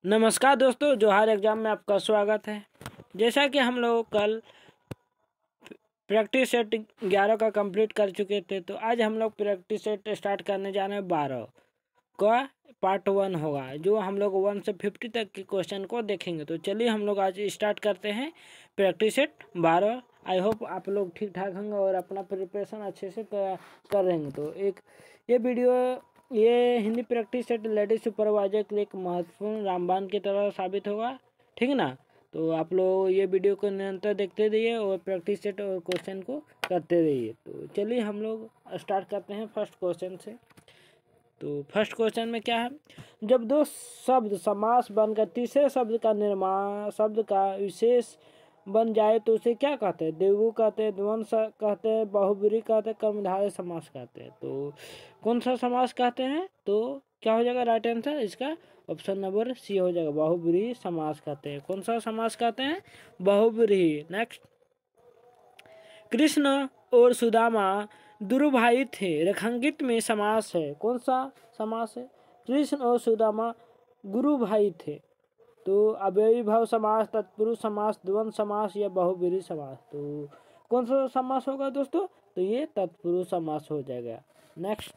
नमस्कार दोस्तों, जोहार एग्जाम में आपका स्वागत है। जैसा कि हम लोग कल प्रैक्टिस सेट 11 का कंप्लीट कर चुके थे, तो आज हम लोग प्रैक्टिस सेट स्टार्ट करने जा रहे हैं 12 का पार्ट 1 होगा, जो हम लोग 1 से 50 तक के क्वेश्चन को देखेंगे। तो चलिए हम लोग आज स्टार्ट करते हैं प्रैक्टिस सेट 12। आई होप आप लोग ठीक ठाक होंगे और अपना प्रिपरेशन अच्छे से कर रहेंगे। तो ये वीडियो ये Hindi practice set ladies supervisor के लिए एक महत्वपूर्ण रामबाण की तरह साबित होगा, ठीक है ना। तो आप लोग ये वीडियो को निरंतर देखते रहिए और प्रैक्टिस सेट और क्वेश्चन को करते रहिए। तो चलिए हम लोग स्टार्ट करते हैं फर्स्ट क्वेश्चन से। तो फर्स्ट क्वेश्चन में क्या है, जब दो शब्द समास बनकर तीसरे शब्द का निर्माण शब्द का विशेष बन जाए तो उसे क्या कहते हैं? द्विगु कहते हैं, द्वंद्व कहते हैं, बहुब्रीहि कहते हैं, कर्मधारय समास कहते हैं। तो कौन सा समास कहते हैं? तो क्या हो जाएगा राइट आंसर इसका? ऑप्शन नंबर सी हो जाएगा, बहुब्रीहि समास कहते हैं। कौन सा समास कहते हैं? बहुब्रीहि। नेक्स्ट, कृष्ण और सुदामा गुरु भाई थे, रेखांकित में समास है। कौन सा समास है? कृष्ण और सुदामा गुरु भाई थे। तो अव्ययी भाव समास, तत्पुरुष समास, द्वंद्व समास या बहुब्रीहि समास। तो कौन सा समास होगा दोस्तों? तो ये तत्पुरुष समास हो जाएगा। नेक्स्ट,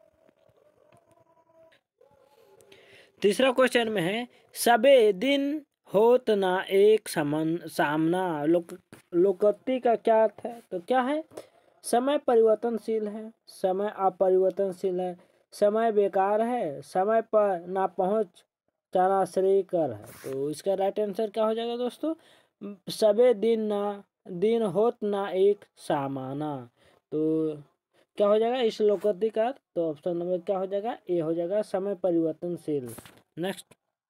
तीसरा क्वेश्चन में है, सबे दिन होत ना एक समन सामना, लोकोक्ति का क्या अर्थ है? तो क्या है? समय परिवर्तनशील है, समय अपरिवर्तनशील है, समय बेकार है, समय पर ना पहुंच जाना श्रेयकर है। तो इसका राइट आंसर क्या हो जाएगा दोस्तों? सबे दिन होत ना एक सामाना। तो क्या हो जाएगा इस लोकोक्ति का? तो ऑप्शन नंबर क्या हो जाएगा? ए हो जाएगा, समय परिवर्तनशील। नेक्स्ट,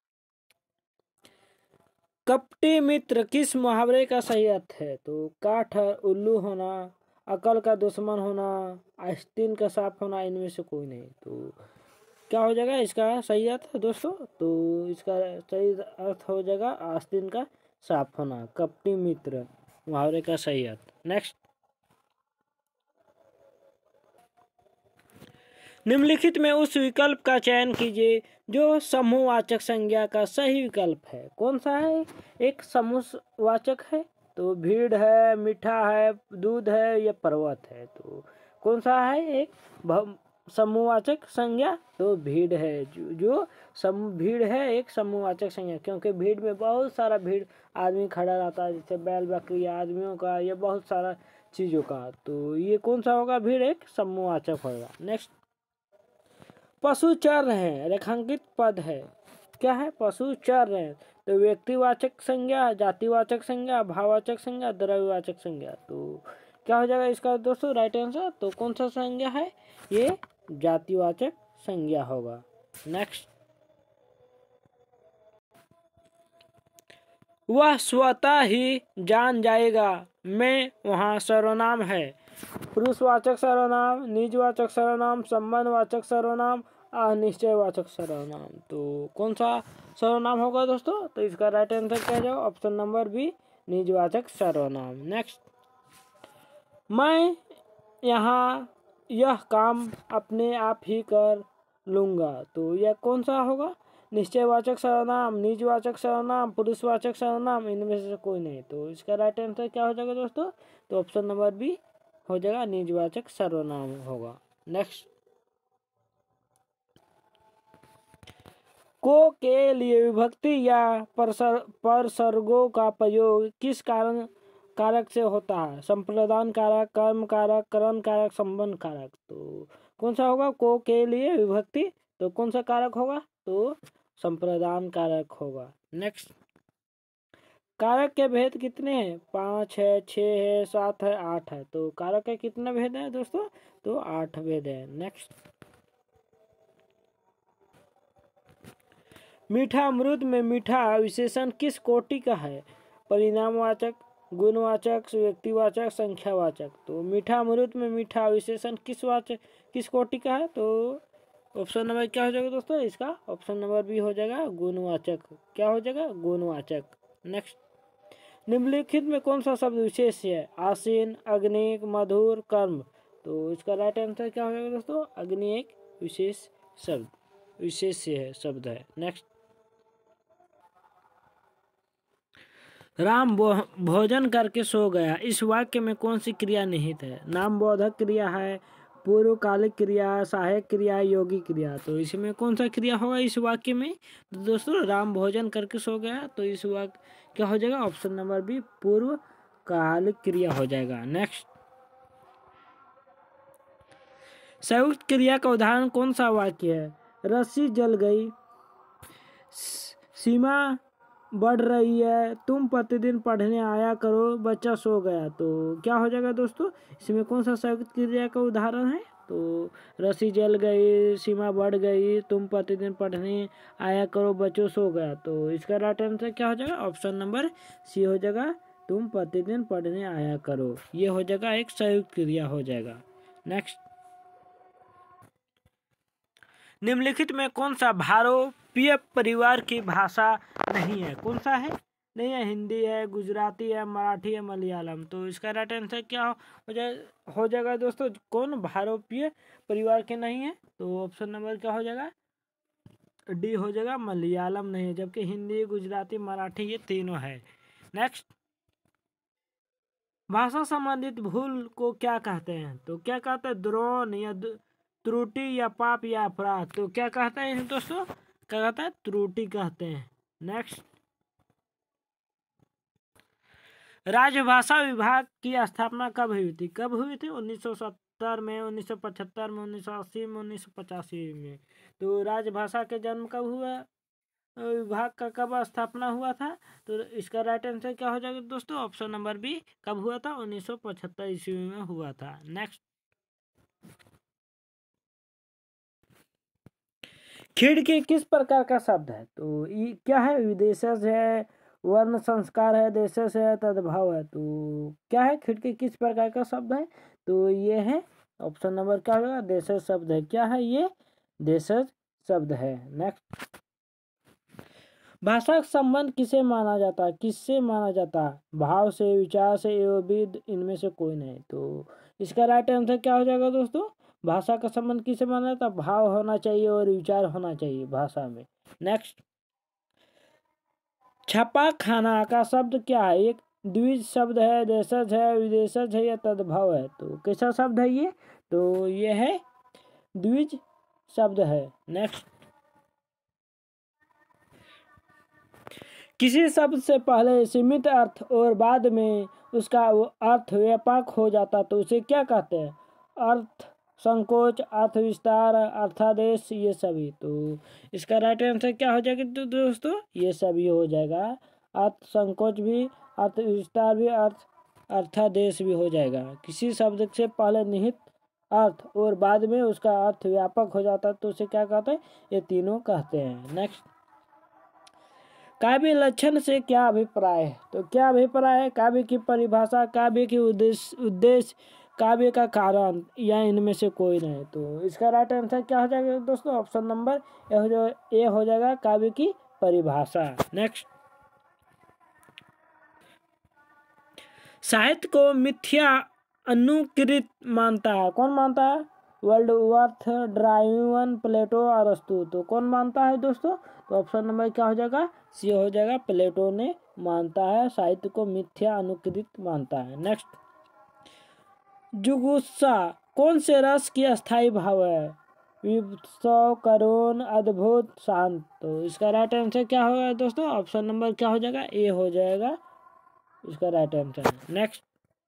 कपटी मित्र किस मुहावरे का सही अर्थ है? तो काठ उल्लू होना, अकल का दुश्मन होना, आस्तीन का सांप होना, इनमें से कोई नहीं। तो क्या हो जाएगा इसका सही अर्थ दोस्तों? तो इसका सही अर्थ हो जाएगा आस्तीन का सांप होना, कपटी मित्र मुहावरे का सही अर्थ। नेक्स्ट, निम्नलिखित में उस विकल्प का चयन कीजिए जो समूहवाचक संज्ञा का सही विकल्प है। कौन सा है? एक समूहवाचक है, तो भीड़ है, मीठा है, दूध है या पर्वत है। तो कौन सा है एक समूहवाचक संज्ञा? तो भीड़ है। जो भीड़ है एक समूहवाचक संज्ञा, क्योंकि भीड़ में बहुत सारा भीड़ आदमी खड़ा रहता है, जैसे बैल बकरी आदमियों का या बहुत सारा चीज़ों का। तो ये कौन सा होगा? भीड़ एक समूहवाचक होगा। नेक्स्ट, पशु चर रहे हैं, रेखांकित पद है। क्या है? पशु चर रहे हैं। तो व्यक्तिवाचक संज्ञा, जातिवाचक संज्ञा, भाववाचक संज्ञा, द्रव्यवाचक संज्ञा। तो क्या हो जाएगा इसका दोस्तों राइट आंसर? तो कौन सा संज्ञा है? ये जातिवाचक संज्ञा होगा। नेक्स्ट, वह स्वतः ही जान जाएगा मैं वहाँ सर्वनाम है। पुरुषवाचक सर्वनाम, निजवाचक सर्वनाम, संबंधवाचक सर्वनाम, निश्चयवाचक सर्वनाम। तो कौन सा सर्वनाम होगा दोस्तों? तो इसका राइट आंसर क्या जाएगा? ऑप्शन नंबर बी, निजवाचक सर्वनाम। नेक्स्ट, मैं यहाँ यह काम अपने आप ही कर लूँगा। तो यह कौन सा होगा? निश्चयवाचक सर्वनाम, निजवाचक सर्वनाम, पुरुषवाचक सर्वनाम, इनमें से कोई नहीं। तो इसका राइट आंसर क्या हो जाएगा दोस्तों? तो ऑप्शन नंबर बी हो जाएगा, निजवाचक सर्वनाम होगा। नेक्स्ट, को के लिए विभक्ति या परसर्गों का प्रयोग किस कारण कारक से होता है? संप्रदान कारक, कर्म कारक, करण कारक, संबंध कारक। तो कौन सा होगा को के लिए विभक्ति? तो कौन सा कारक होगा? तो संप्रदान कारक होगा। नेक्स्ट, कारक के भेद कितने हैं? 5 है, 6 है, 7 है, 8 है। तो कारक के कितने भेद हैं दोस्तों? तो 8 भेद है। नेक्स्ट, मीठा अमृत में मीठा विशेषण किस कोटि का है? परिणामवाचक, गुणवाचक, व्यक्तिवाचक, संख्यावाचक। तो मीठा अमृत में मीठा विशेषण किस कोटि का है? तो ऑप्शन नंबर क्या हो जाएगा दोस्तों? इसका ऑप्शन नंबर बी हो जाएगा, गुणवाचक। क्या हो जाएगा? गुणवाचक। नेक्स्ट, निम्नलिखित में कौन सा शब्द विशेष है? आसीन, अग्नि, मधुर, कर्म। तो इसका राइट आंसर क्या हो जाएगा दोस्तों? अग्नि एक विशेष शब्द है, शब्द है। नेक्स्ट, राम भोजन करके सो गया, इस वाक्य में कौन सी क्रिया निहित है? नाम बोधक क्रिया है, पूर्वकालिक क्रिया, सहायक क्रिया, योगी क्रिया। तो इसमें कौन सा क्रिया होगा इस वाक्य में? तो दोस्तों राम भोजन करके सो गया, तो इस वाक्य क्या हो जाएगा? ऑप्शन नंबर बी पूर्वकालिक क्रिया हो जाएगा। नेक्स्ट, संयुक्त क्रिया का उदाहरण कौन सा वाक्य है? रस्सी जल गई, सीमा बढ़ रही है, तुम प्रतिदिन पढ़ने आया करो, बच्चा सो गया। तो क्या हो जाएगा दोस्तों? इसमें कौन सा संयुक्त क्रिया का उदाहरण है? तो रस्सी जल गई, सीमा बढ़ गई, तुम प्रतिदिन पढ़ने आया करो, बच्चों सो गया। तो इसका राइट आंसर क्या हो जाएगा? ऑप्शन नंबर सी हो जाएगा, तुम प्रतिदिन पढ़ने आया करो। ये हो जाएगा एक संयुक्त क्रिया हो जाएगा। नेक्स्ट, निम्नलिखित में कौन सा भारोपीय परिवार की भाषा नहीं है? कौन सा है? नहीं है, हिंदी है, गुजराती है, मराठी है, मलयालम। तो इसका राइट आंसर क्या हो जाएगा दोस्तों? कौन भारोपीय परिवार के नहीं है? तो ऑप्शन नंबर क्या हो जाएगा? डी हो जाएगा, मलयालम नहीं है, जबकि हिंदी, गुजराती, मराठी ये तीनों है। नेक्स्ट, भाषा संबंधित भूल को क्या कहते हैं? तो क्या कहते हैं? द्रोण या त्रुटि या पाप या अपराध। तो क्या कहते हैं दोस्तों? क्या कहता है? त्रुटि कहते हैं। नेक्स्ट, राजभाषा विभाग की स्थापना कब हुई थी? कब हुई थी? 1970 में, 1975 में, 1980 में, 1985 में। तो राजभाषा के जन्म कब हुआ? विभाग का कब स्थापना हुआ था? तो इसका राइट आंसर क्या हो जाएगा दोस्तों? ऑप्शन नंबर बी कब हुआ था? 1975 ईस्वी में हुआ था। नेक्स्ट, खिड़की किस प्रकार का शब्द है? तो ये क्या है? विदेशज है, वर्ण संस्कार है, देशज है, तद्भव है। तो क्या है? खिड़की किस प्रकार का शब्द है? तो ये है ऑप्शन नंबर क्या होगा? देशज शब्द है। क्या है ये? देशज शब्द है। नेक्स्ट, भाषा का संबंध किसे माना जाता है? किससे माना जाता है? भाव से, विचार से, एवं विद, इनमें से कोई नहीं। तो इसका राइट आंसर क्या हो जाएगा दोस्तों? भाषा का संबंध किसे माना जाता है? भाव होना चाहिए और विचार होना चाहिए भाषा में। नेक्स्ट, छपा खाना का शब्द क्या है? एक द्विज शब्द है, देशज है, विदेशज है या तद्भव है? तो कैसा शब्द है ये? तो ये है द्विज शब्द है। नेक्स्ट, किसी शब्द से पहले सीमित अर्थ और बाद में उसका अर्थ व्यापक हो जाता तो उसे क्या कहते हैं? अर्थ संकोच, अर्थ विस्तार, अर्थादेश, ये सभी। तो इसका राइट आंसर क्या हो जाएगा तो दोस्तों? ये सभी हो जाएगा। अर्थ संकोच भी, अर्थ विस्तार भी, अर्थादेश भी हो जाएगा। किसी शब्द से पहले निहित अर्थ और बाद में उसका अर्थ व्यापक हो जाता तो उसे क्या कहते हैं? ये तीनों कहते हैं। नेक्स्ट, काव्य लक्षण से क्या अभिप्राय है? तो क्या अभिप्राय है? काव्य की परिभाषा, काव्य की उद्देश्य, काव्य का कारण, या इनमें से कोई नहीं। तो इसका राइट आंसर क्या हो जाएगा दोस्तों? ऑप्शन नंबर ए हो जाएगा, काव्य की परिभाषा। नेक्स्ट, साहित्य को मिथ्या अनुकृत मानता है? कौन मानता है? वर्ल्डवर्थ, ड्राइवन, प्लेटो, अरस्तु। तो कौन मानता है दोस्तों? तो ऑप्शन नंबर क्या हो जाएगा? सी हो जाएगा, प्लेटो ने मानता है, साहित्य को मिथ्या अनुकृत मानता है। नेक्स्ट, जुगुस्सा कौन से रस की अस्थाई भाव है? विप्सव, करुण, अद्भुत, शांत। तो इसका राइट आंसर क्या होगा दोस्तों? ऑप्शन नंबर क्या हो जाएगा? ए हो जाएगा इसका राइट आंसर। नेक्स्ट,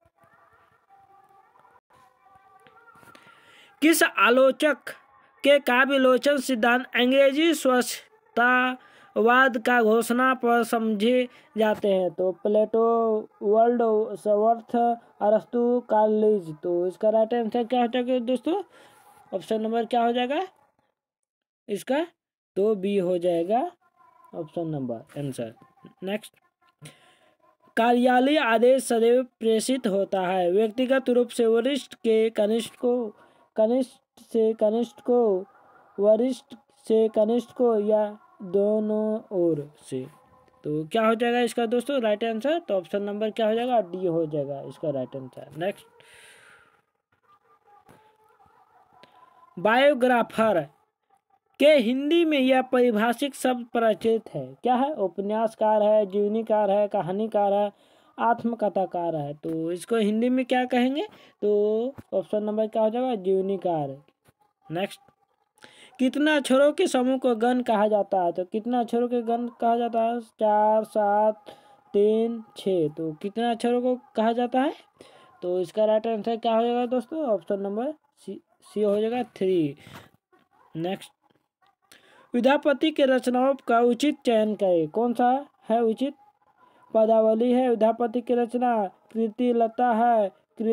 किस आलोचक के काव्यलोचन सिद्धांत अंग्रेजी स्वच्छतावाद का घोषणा पर समझे जाते हैं? तो प्लेटो, वर्ल्डवर्थ, अरस्तु, कार्लिज। तो इसका राइट आंसर क्या हो जाएगा दोस्तों? ऑप्शन नंबर क्या हो जाएगा इसका? तो बी हो जाएगा ऑप्शन नंबर आंसर। नेक्स्ट, कार्यालय आदेश सदैव प्रेषित होता है, व्यक्तिगत रूप से वरिष्ठ के कनिष्ठ को, कनिष्ठ से कनिष्ठ को, वरिष्ठ से कनिष्ठ को, या दोनों ओर से। तो क्या हो जाएगा इसका दोस्तों राइट आंसर? तो ऑप्शन नंबर क्या हो जाएगा? डी हो जाएगा इसका राइट आंसर। नेक्स्ट, बायोग्राफर के हिंदी में यह परिभाषिक शब्द प्रचलित है। क्या है? उपन्यासकार है, जीवनीकार है, कहानीकार है, आत्मकथाकार है। तो इसको हिंदी में क्या कहेंगे? तो ऑप्शन नंबर क्या हो जाएगा? जीवनीकार। नेक्स्ट, कितना अक्षरों के समूह को गण कहा जाता है? तो कितना अक्षरों के गण कहा जाता है? 4, 7, 3, 6। तो कितना अक्षरों को कहा जाता है? तो इसका राइट आंसर क्या हो जाएगा दोस्तों? ऑप्शन नंबर सी हो जाएगा 3। नेक्स्ट, विद्यापति के रचनाओं का उचित चयन करें। कौन सा है उचित? पदावली है विद्यापति की रचना, कृति लता है,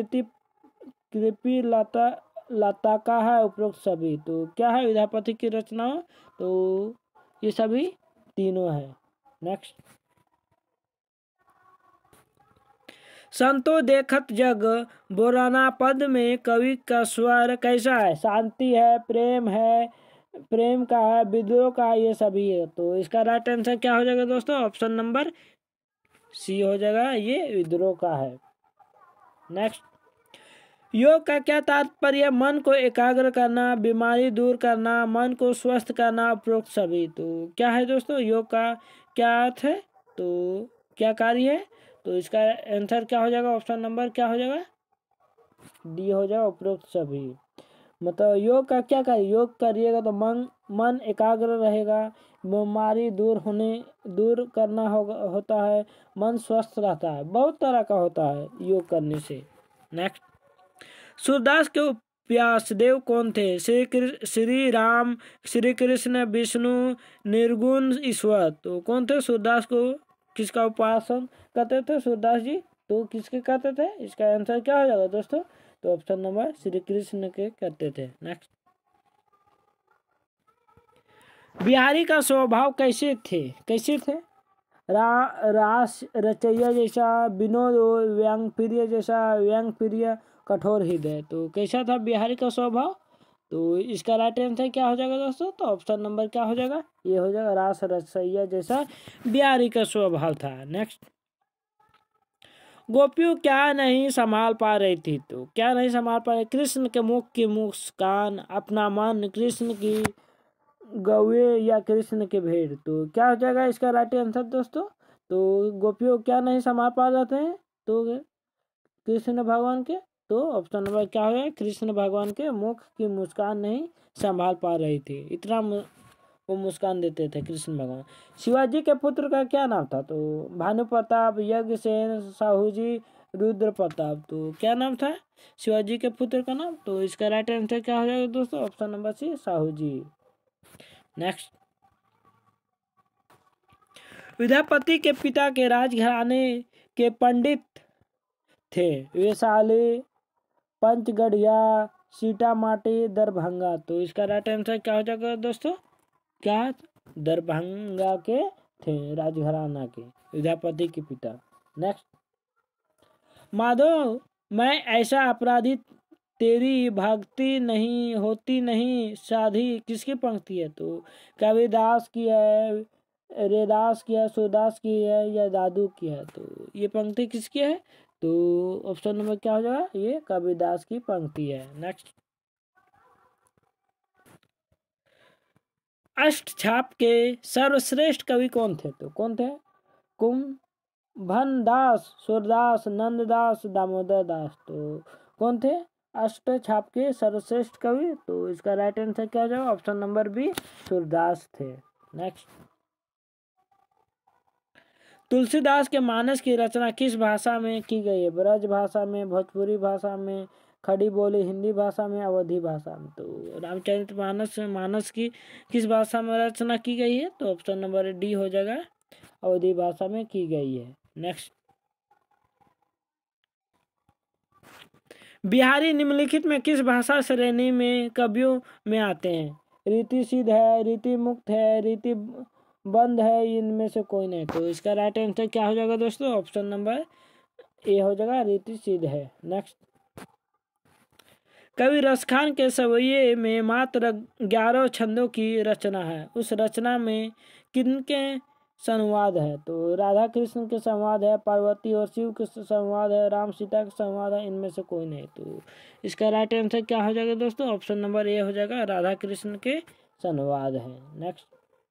कृपि लता का है, उपरोक्त सभी। तो क्या है विद्यापति की रचनाओं? तो ये सभी तीनों है। नेक्स्ट, संतो देखत जग बोराना पद में कवि का स्वर कैसा है? शांति है, प्रेम का है, विद्रोह का है, ये सभी है। तो इसका राइट आंसर क्या हो जाएगा दोस्तों? ऑप्शन नंबर सी हो जाएगा, ये विद्रोह का है। नेक्स्ट, योग का क्या तात्पर्य? मन को एकाग्र करना, बीमारी दूर करना, मन को स्वस्थ करना, उपरोक्त सभी। तो क्या है दोस्तों योग का क्या अर्थ है? तो क्या कार्य है? तो इसका आंसर क्या हो जाएगा? ऑप्शन नंबर क्या हो जाएगा? डी हो जाएगा, उपरोक्त सभी। मतलब योग का क्या कार्य? योग करिएगा तो मन एकाग्र रहेगा, बीमारी दूर करना होता है, मन स्वस्थ रहता है, बहुत तरह का होता है योग करने से। नेक्स्ट, सूरदास के व्यासदेव कौन थे? श्री राम, श्री कृष्ण, विष्णु, निर्गुण ईश्वर। तो कौन थे? सूरदास को किसका उपासन करते थे सूरदास जी? तो किसके करते थे? इसका आंसर क्या हो जाएगा दोस्तों? तो ऑप्शन नंबर श्री कृष्ण के करते थे। नेक्स्ट, बिहारी का स्वभाव कैसे थे? रास रचैया जैसा, विनोद व्यंग प्रिय जैसा, व्यंग प्रिय, कठोर हृदय। तो कैसा था बिहारी का स्वभाव? तो इसका राइट आंसर क्या हो जाएगा दोस्तों? तो ऑप्शन नंबर क्या हो जाएगा? ये हो जाएगा, रास रचैया जैसा बिहारी का स्वभाव था। नेक्स्ट, गोपियों क्या नहीं संभाल पा रही थी? तो क्या नहीं संभाल पा रही? कृष्ण के मुख की मुस्कान, अपना मन, कृष्ण की गौए या कृष्ण के भेड़। तो क्या हो जाएगा इसका राइट आंसर दोस्तों? तो गोपियों क्या नहीं संभाल पा जाते हैं? तो कृष्ण भगवान के। तो ऑप्शन नंबर क्या हो जाएगा? कृष्ण भगवान के मुख की मुस्कान नहीं संभाल पा रही थी, इतना वो मुस्कान देते थे कृष्ण भगवान। शिवाजी के पुत्र का क्या नाम था? तो भानु प्रताप, यज्ञसेन, साहू जी, रुद्र प्रताप। तो क्या नाम था शिवाजी के पुत्र का नाम? तो इसका राइट आंसर क्या हो जाएगा दोस्तों? Option number C, Sahu ji. Next, Vidyapati के पिता के राजघराने के पंडित थे। वैशाली, पंचगढ़िया, सीतामाटी, दरभंगा। तो इसका राइट आंसर क्या हो जाएगा दोस्तों? क्या? दरभंगा के थे राजघराना के विद्यापति के पिता। नेक्स्ट, माधव मैं ऐसा अपराधी, तेरी भक्ति नहीं होती नहीं साधी, किसकी पंक्ति है? तो कबीरदास की है, रेदास की है, सूरदास की है, या दादू की है? तो ये पंक्ति किसकी है? तो ऑप्शन नंबर क्या हो जाएगा? ये कबीरदास की पंक्ति है। नेक्स्ट, अष्टछाप के सर्वश्रेष्ठ कवि कौन थे? तो कौन थे? कुंभनदास, सूरदास, नंददास, दामोदर दास। तो कौन थे अष्टछाप के सर्वश्रेष्ठ कवि? तो इसका राइट आंसर क्या हो जाएगा? ऑप्शन नंबर बी, सूरदास थे। नेक्स्ट, तुलसीदास के मानस की रचना किस भाषा में की गई है? ब्रज भाषा में, भोजपुरी भाषा में, खड़ी बोली हिंदी भाषा में, अवधी भाषा में। तो रामचरितमानस मानस की किस भाषा में रचना की गई है? तो ऑप्शन नंबर डी हो जाएगा, अवधी भाषा में की गई है। नेक्स्ट, बिहारी निम्नलिखित में किस भाषा श्रेणी में कवियों में आते हैं? रीति सिद्ध है, रीति मुक्त है, रीति बंद है, इनमें से कोई नहीं। तो इसका राइट आंसर क्या हो जाएगा दोस्तों? ऑप्शन नंबर ए हो जाएगा, रीति सिद्ध है। नेक्स्ट, कवि रसखान के सवैये में मात्र 11 छंदों की रचना है, उस रचना में किनके संवाद है? तो राधा कृष्ण के संवाद है, पार्वती और शिव के संवाद है, राम सीता के संवाद है, इनमें से कोई नहीं। तो इसका राइट आंसर क्या हो जाएगा दोस्तों? ऑप्शन नंबर ए हो जाएगा, राधा कृष्ण के संवाद है। नेक्स्ट,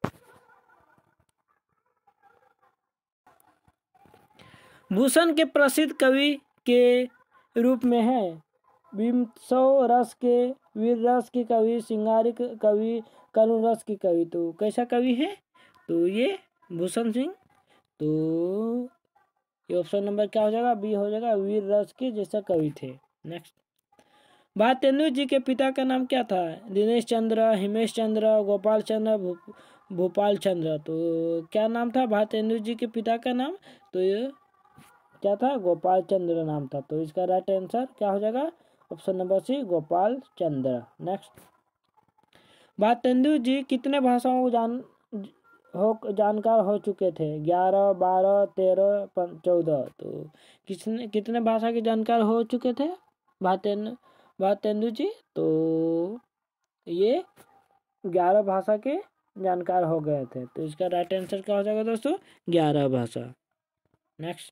भूषण के प्रसिद्ध कवि के रूप में है भीमसव रस के, वीर रस के कवि, सिंगारिक कवि, करुण रस के कवि। तो कैसा कवि है? तो ये भूषण सिंह। तो ये ऑप्शन नंबर क्या हो जाएगा? बी हो जाएगा, वीर रस के जैसा कवि थे। नेक्स्ट, भारतेंदु जी के पिता का नाम क्या था? दिनेश चंद्र, हिमेश चंद्र, गोपाल चंद्र, भोपाल चंद्र। तो क्या नाम था भारतेंदु जी के पिता का नाम? तो ये क्या था? गोपाल चंद्र नाम था। तो इसका राइट आंसर क्या हो जाएगा? Option number C, Gopal Chandra. Next, Bharatendu ji कितने भाषाओं को जानकार हो चुके थे? 11, 12, 13, 14। तो कितने भाषा के जानकार हो चुके थे भारतेंदु जी? तो ये 11 भाषा के जानकार हो गए थे। तो इसका राइट आंसर क्या हो जाएगा दोस्तों? 11 भाषा। नेक्स्ट,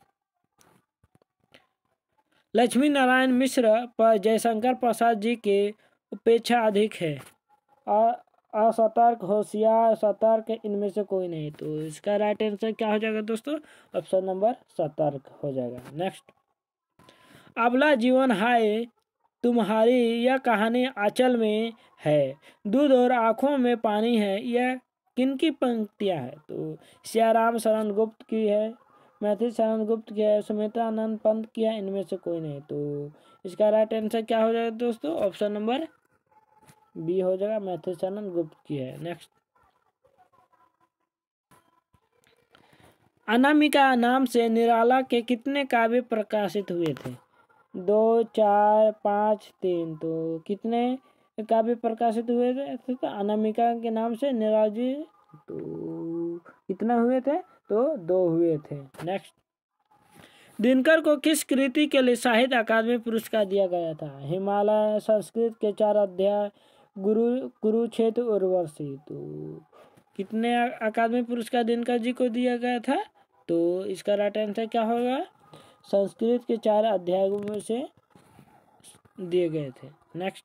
लक्ष्मी नारायण मिश्र पर जयशंकर प्रसाद जी के उपेक्षा अधिक है। असतर्क, होशियार, सतर्क, इनमें से कोई नहीं। तो इसका राइट आंसर क्या हो जाएगा दोस्तों? ऑप्शन नंबर सतर्क हो जाएगा। नेक्स्ट, अबला जीवन हाय तुम्हारी यह कहानी आंचल में है, दूध और आंखों में पानी है, यह किनकी पंक्तियां है? तो सियाराम शरण गुप्त की है, मैथिली शरण गुप्त की है, सुमित्रानंद पंत की है, इनमें से कोई नहीं। तो इसका राइट आंसर क्या हो जाएगा दोस्तों? ऑप्शन नंबर बी हो जाएगा, मैथिली शरण गुप्त की है। नेक्स्ट, अनामिका नाम से निराला के कितने काव्य प्रकाशित हुए थे? 2, 4, 5, 3। तो कितने काव्य प्रकाशित हुए थे? तो अनामिका के नाम से निराला जी, तो कितने हुए थे? तो 2 हुए थे। नेक्स्ट, दिनकर को किस कृति के लिए साहित्य अकादमी पुरस्कार दिया गया था? हिमालय, संस्कृत के 4 अध्याय, कुरुक्षेत्र, उर्वशी। तो कितने अकादमी पुरस्कार दिनकर जी को दिया गया था? तो इसका राइट आंसर क्या होगा? संस्कृत के 4 अध्यायों में से दिए गए थे। नेक्स्ट,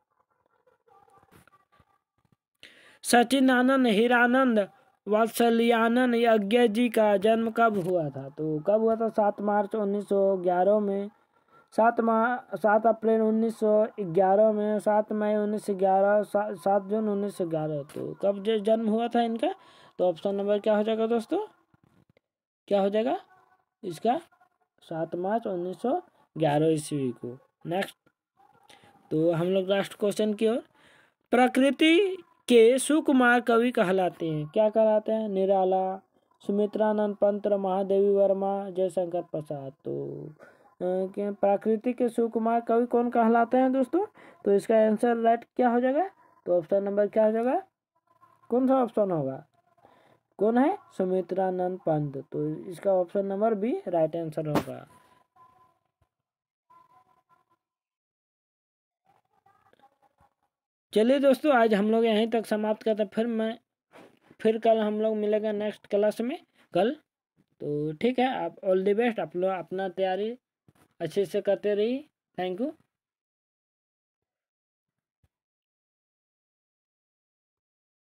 सचिदानंद हीरानंद वात्सल्यानंद यज्ञ जी का जन्म कब हुआ था? तो कब हुआ था? 7 मार्च 1911 में, 7 अप्रैल 1911 में, 7 मई 1911, 7 जून 1911। तो कब जन्म हुआ था इनका? तो ऑप्शन नंबर क्या हो जाएगा दोस्तों? क्या हो जाएगा इसका? 7 मार्च 1911 ईस्वी को। नेक्स्ट, तो हम लोग लास्ट क्वेश्चन की ओर। प्रकृति के सुकुमार कवि कहलाते हैं, क्या कहलाते हैं? निराला, सुमित्रानंद पंत, महादेवी वर्मा, जयशंकर प्रसाद। तो प्रकृति के सुकुमार कवि कौन कहलाते हैं दोस्तों? तो इसका आंसर राइट क्या हो जाएगा? तो ऑप्शन नंबर क्या हो जाएगा? कौन सा ऑप्शन होगा? कौन है? सुमित्रानंद पंत। तो इसका option number B right answer होगा। चलिए दोस्तों, आज हम लोग यहीं तक समाप्त करते हैं। फिर कल हम लोग मिलेंगे नेक्स्ट क्लास में कल। तो ठीक है, आप ऑल द बेस्ट। आप लोग अपना तैयारी अच्छे से करते रहिए। Thank you.